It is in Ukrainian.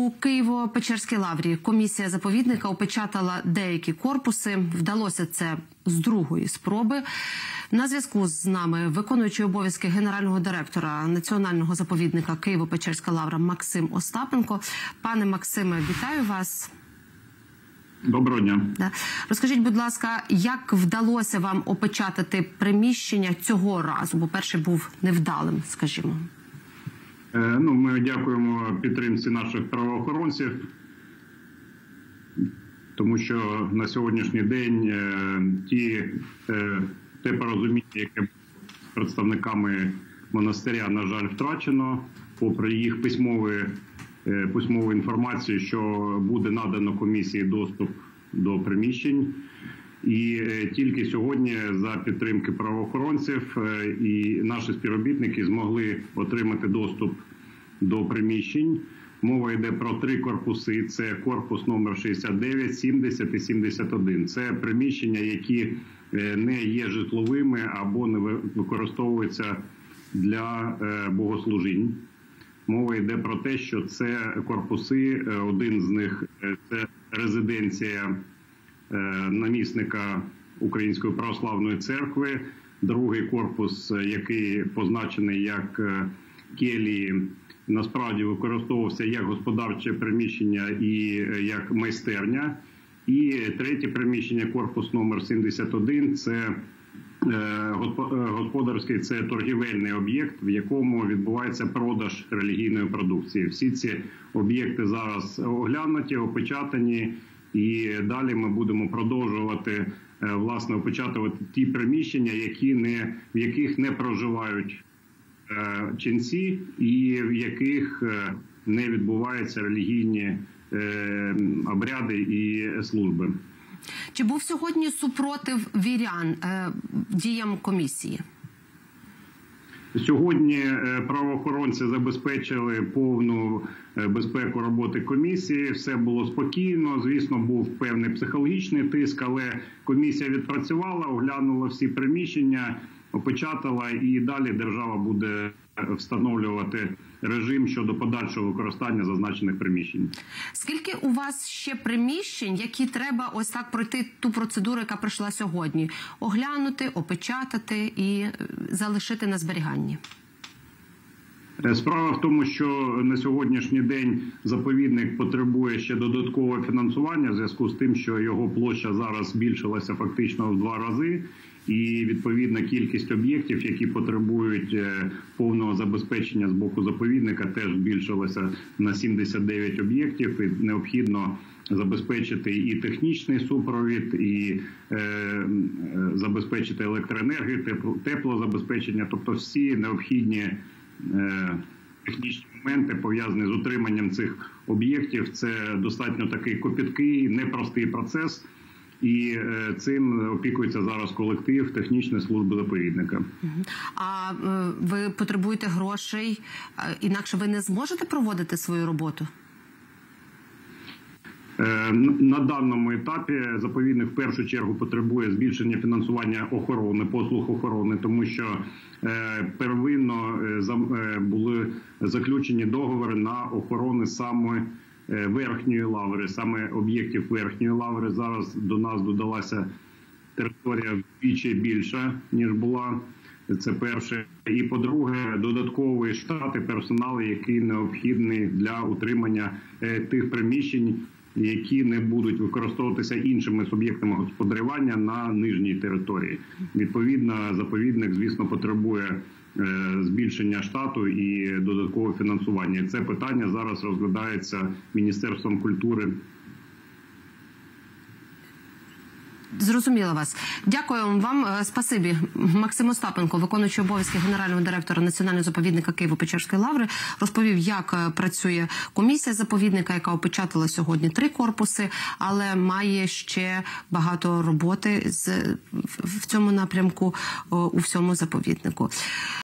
У Києво-Печерській лаврі комісія заповідника опечатала деякі корпуси. Вдалося це з другої спроби. На зв'язку з нами виконуючий обов'язки генерального директора Національного заповідника Києво-Печерська лавра Максим Остапенко. Пане Максиме, вітаю вас. Доброго дня. Розкажіть, будь ласка, як вдалося вам опечатати приміщення цього разу? Бо перший був невдалим, скажімо. Ми дякуємо підтримці наших правоохоронців, тому що на сьогоднішній день те порозуміння, яке з представниками монастиря, на жаль, втрачено, попри їх письмову інформацію, що буде надано комісії доступ до приміщень. І тільки сьогодні за підтримки правоохоронців і наші співробітники змогли отримати доступ до приміщень. Мова йде про 3 корпуси. Це корпус номер 69, 70 і 71. Це приміщення, які не є житловими або не використовуються для богослужінь. Мова йде про те, що це корпуси, один з них – це резиденція намісника Української православної церкви, другий корпус, який позначений як келії, насправді використовувався як господарче приміщення і як майстерня. І третє приміщення, корпус номер 71, це господарський, це торгівельний об'єкт, в якому відбувається продаж релігійної продукції. Всі ці об'єкти зараз оглянуті, опечатані, і далі ми будемо продовжувати, власне, опечатувати ті приміщення, в яких не проживають ченці і в яких не відбуваються релігійні обряди і служби. Чи був сьогодні супротив вірян діям комісії? Сьогодні правоохоронці забезпечили повну безпеку роботи комісії. Все було спокійно. Звісно, був певний психологічний тиск, але комісія відпрацювала, оглянула всі приміщення, опечатала, і далі держава буде встановлювати режим щодо подальшого використання зазначених приміщень. Скільки у вас ще приміщень, які треба ось так пройти ту процедуру, яка пройшла сьогодні? Оглянути, опечатати і залишити на зберіганні? Справа в тому, що на сьогоднішній день заповідник потребує ще додаткового фінансування в зв'язку з тим, що його площа зараз збільшилася фактично в 2 рази. І відповідна кількість об'єктів, які потребують повного забезпечення з боку заповідника, теж збільшилася на 79 об'єктів. І необхідно забезпечити і технічний супровід, і забезпечити електроенергію, теплозабезпечення, тобто всі необхідні технічні моменти, пов'язані з утриманням цих об'єктів. Це достатньо такий копіткий, непростий процес. І цим опікується зараз колектив технічної служби заповідника. А ви потребуєте грошей, інакше ви не зможете проводити свою роботу? На даному етапі заповідник в першу чергу потребує збільшення фінансування охорони, послуг охорони, тому що первинно були заключені договори на охорони саме верхньої лаври, саме об'єктів верхньої лаври. Зараз до нас додалася територія вдвічі більша, ніж була. Це перше. І, по-друге, додатковий штат і персонал, який необхідний для утримання тих приміщень, які не будуть використовуватися іншими суб'єктами господарювання на нижній території. Відповідно, заповідник, звісно, потребує збільшення штату і додаткового фінансування. Це питання зараз розглядається Міністерством культури. Зрозуміла вас. Дякую вам. Спасибі. Максим Остапенко, виконуючий обов'язки генерального директора Національного заповідника Києво-Печерської лаври, розповів, як працює комісія заповідника, яка опечатала сьогодні 3 корпуси, але має ще багато роботи в цьому напрямку у всьому заповіднику.